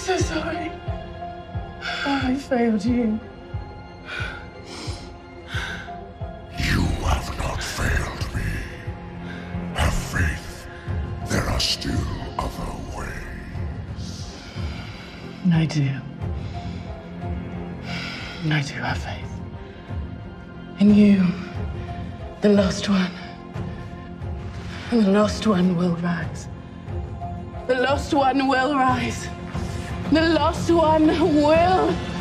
so sorry. I failed you. You have not failed me. Have faith. There are still other ways. I do. I do have faith. In you, the lost one. And the lost one will rise. The lost one will rise. The lost one will